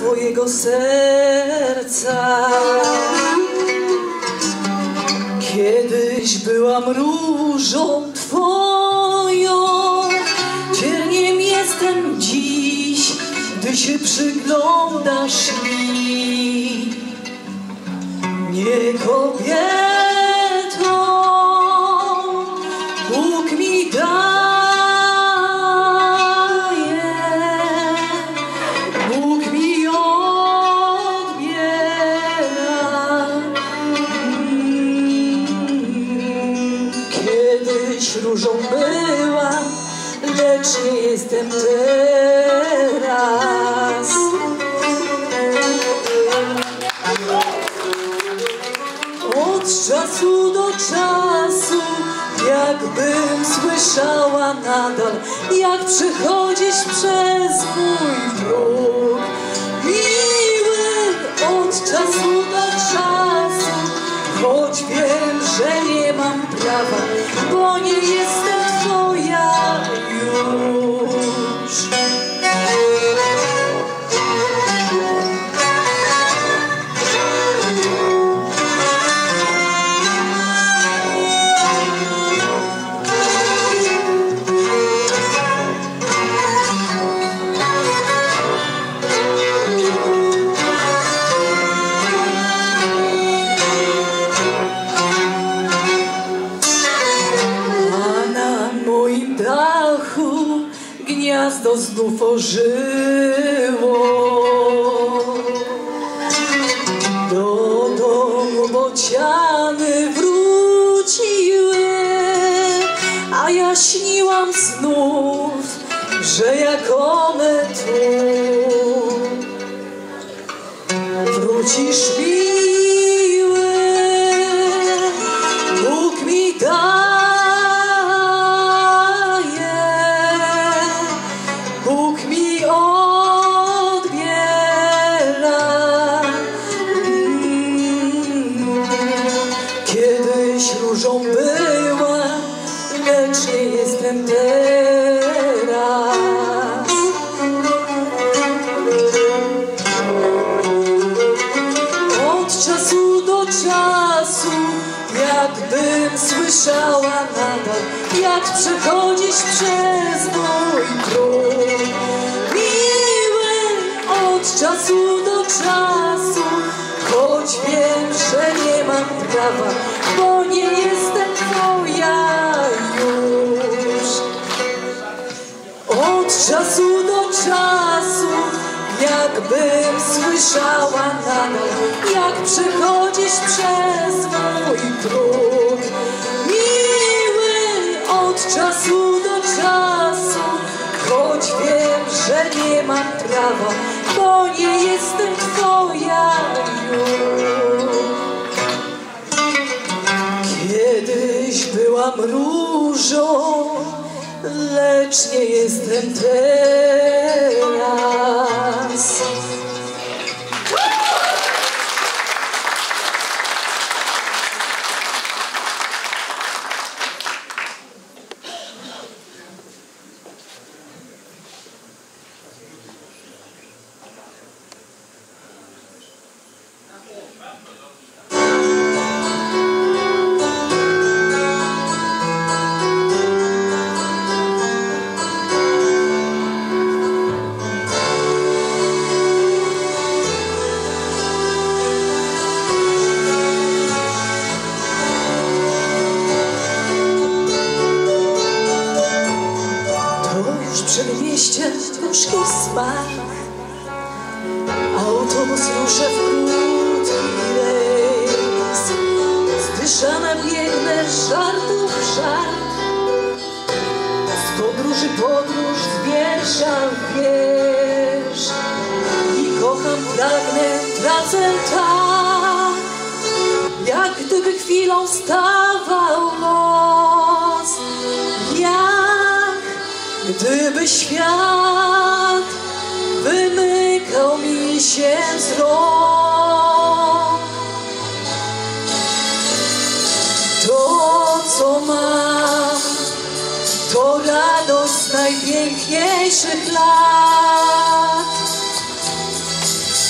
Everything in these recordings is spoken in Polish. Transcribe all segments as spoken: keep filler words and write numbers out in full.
twojego serca. Kiedyś byłam różą twoją, cierniem jestem dziś, gdy się przyglądasz mi. Nie kobietą Bóg mi daje, Bóg mi odbiera. Kiedyś różą byłam, lecz nie jestem teraz. Od czasu do czasu, jakbym słyszała nadal, jak przechodzisz przez mój próg. Miły od czasu do czasu, choć wiem, że nie mam prawa, bo nie jestem twoja już. Gniazdo znów ożyło, do domu bociany wróciły, a ja śniłam znów, że jak one tu wrócisz miły, Bóg mi da. Bóg mi odbiera. Kiedyś różą byłam, lecz nie jestem teraz. Od czasu do czasu, jakbym słyszała nadal, jak przechodzisz przez mój próg. Od czasu do czasu, choć wiem, że nie mam prawa, bo nie jestem twoja już. Od czasu do czasu, jakbym słyszała nadal, jak przechodzisz przez mój próg. Miły od czasu do czasu, choć wiem, że nie mam prawa, bo nie jestem twoja już. Kiedyś byłam różą, lecz nie jestem teraz. Przedmieście, nóżki smak, autobus ruszę w krótki rejs. Zdyszana biegnę z żartów w żart, z podróży podróż, z wiersza w wiersz. I kocham, pragnę, tracę tak, jak gdyby chwilą stawał los. Gdyby świat wymykał mi się z rąk, to co mam, to radość najpiękniejszych lat.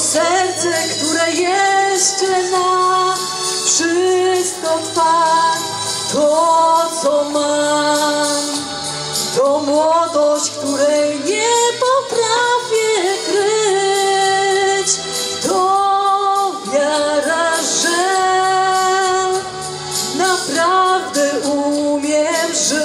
serce, które jeszcze na wszystko trwa. To, co mam, to młodość, której nie potrafię kryć. To wiara, że naprawdę umiem żyć.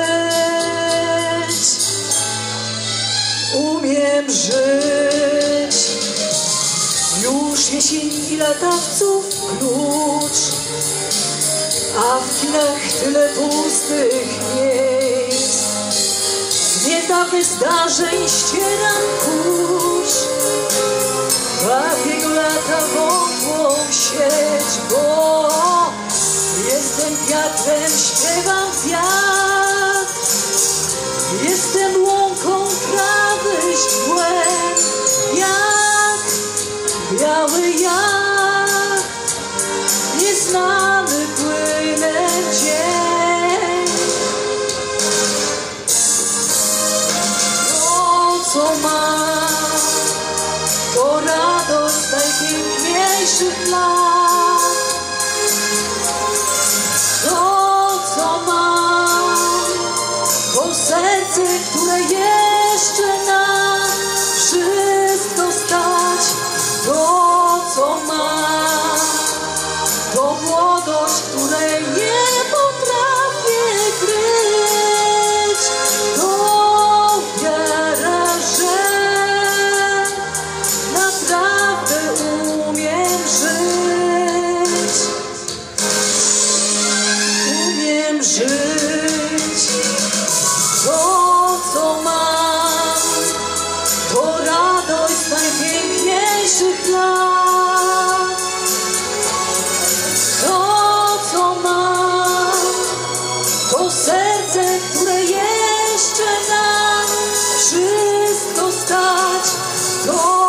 Umiem żyć. Już jesień i latawców klucz, a w kinach tyle pustych miejsc. Z niedawnych zdarzeń ścieram kurz, w jego lata wątłą sieć, bo jestem wiatrem, śpiewam wiatr. Jestem łąką trawy źdźbłem, jak biały jak nieznany płynę dzień. To, co mam, to radość najpiękniejszych lat. To, co mam, to serce, które jeszcze na wszystko stać. To, co mam, to młodość, której nie potrafię kryć. To wiara, że naprawdę umiem żyć. Umiem żyć. To, co mam, to radość z najpiękniejszych lat. To, co mam, to serce, które jeszcze na wszystko stać. To